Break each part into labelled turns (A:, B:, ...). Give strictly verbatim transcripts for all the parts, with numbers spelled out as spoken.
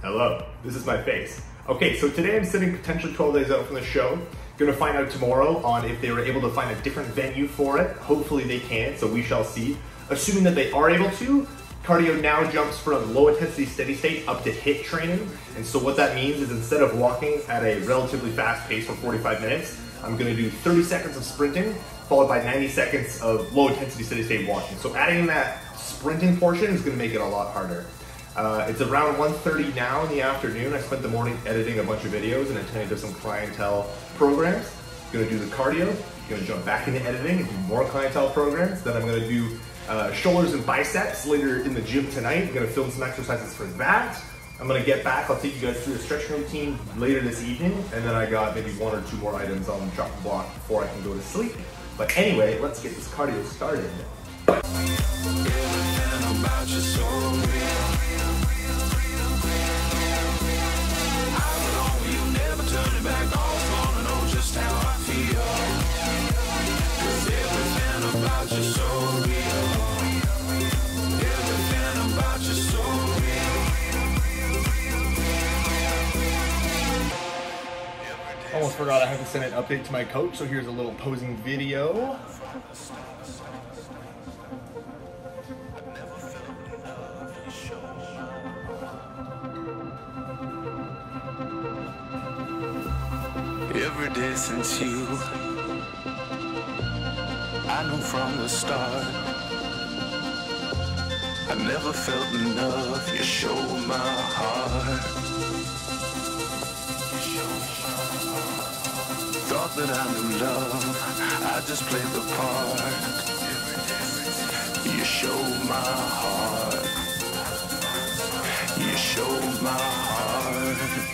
A: Hello, this is my face. Okay, so today I'm sitting potentially twelve days out from the show. Gonna find out tomorrow on if they were able to find a different venue for it. Hopefully they can, so we shall see. Assuming that they are able to, cardio now jumps from low intensity steady state up to HIIT training. And so what that means is instead of walking at a relatively fast pace for forty-five minutes, I'm gonna do thirty seconds of sprinting, followed by ninety seconds of low intensity steady state walking. So adding in that sprinting portion is gonna make it a lot harder. Uh, it's around one thirty now in the afternoon. I spent the morning editing a bunch of videos and attending to some clientele programs. Gonna do the cardio, gonna jump back into editing and do more clientele programs. Then I'm gonna do uh, shoulders and biceps later in the gym tonight. I'm gonna film some exercises for that. I'm gonna get back, I'll take you guys through the stretching routine later this evening, and then I got maybe one or two more items on the chopping block before I can go to sleep. But anyway, let's get this cardio started. Almost forgot I have to send an update to my coach, so here's a little posing video.
B: Every day since you, I knew from the start, I never felt enough. You showed my heart. Thought that I knew love, I just played the part. You showed my heart. You showed my heart.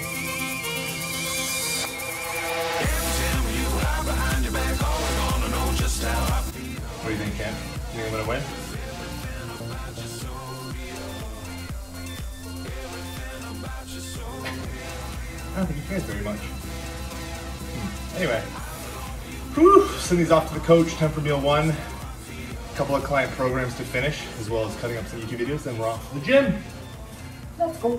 A: What do you think, Ken? You think I'm gonna win? I don't think he cares very much. Hmm. Anyway, whew, send these off to the coach, time for meal one. A couple of client programs to finish, as well as cutting up some YouTube videos, then we're off to the gym. Let's go.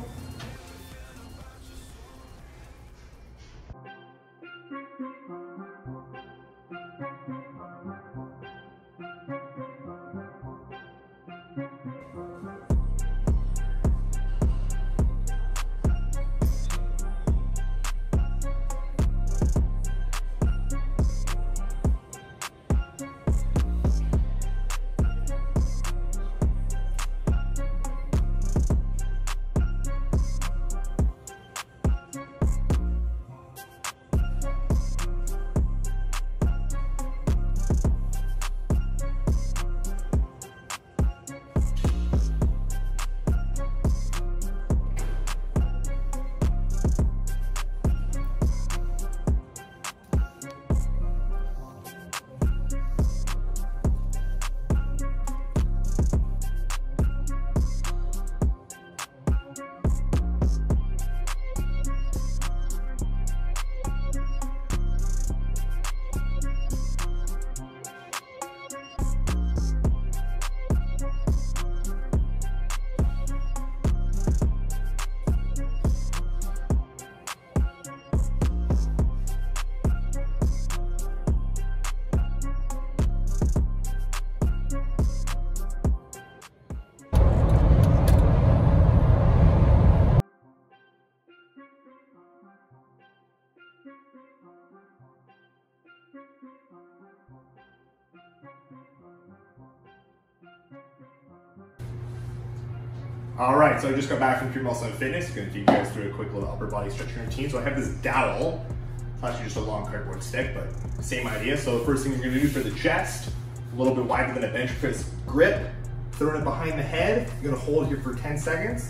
A: All right, so I just got back from Pure Muscle and Fitness. I'm gonna take you guys through a quick little upper body stretching routine. So I have this dowel. It's actually just a long cardboard stick, but same idea. So the first thing you're gonna do for the chest, a little bit wider than a bench press grip, throwing it behind the head. You're gonna hold here for ten seconds.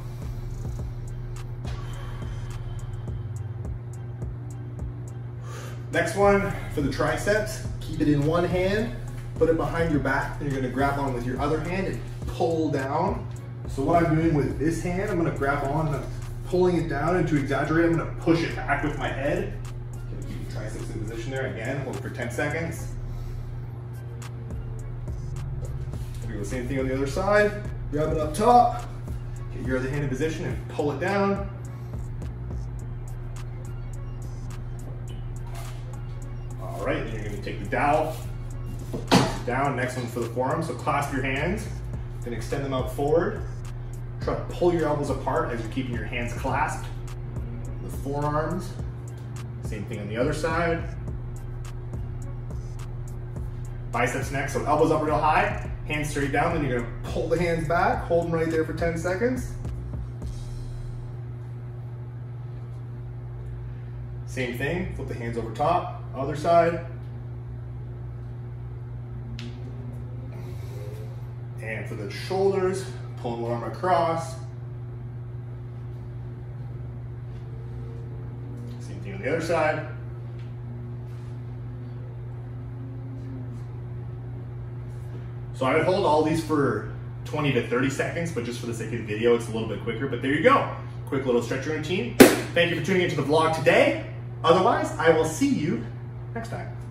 A: Next one for the triceps, keep it in one hand, put it behind your back, then you're gonna grab on with your other hand and pull down. So what I'm doing with this hand, I'm gonna grab on and I'm pulling it down, and to exaggerate, I'm gonna push it back with my head. Gonna keep your triceps in position there again, hold it for ten seconds. Do the same thing on the other side, grab it up top, get your your other hand in position and pull it down. All right, then you're gonna take the dowel down. Next one for the forearm. So clasp your hands, then extend them out forward. Try to pull your elbows apart as you're keeping your hands clasped. The forearms, same thing on the other side. Biceps next, so elbows up real high, hands straight down, then you're gonna pull the hands back, hold them right there for ten seconds. Same thing, flip the hands over top, other side. And for the shoulders, pull the arm across. Same thing on the other side. So I would hold all these for twenty to thirty seconds, but just for the sake of the video, it's a little bit quicker, but there you go. Quick little stretching routine. Thank you for tuning into the vlog today. Otherwise, I will see you next time.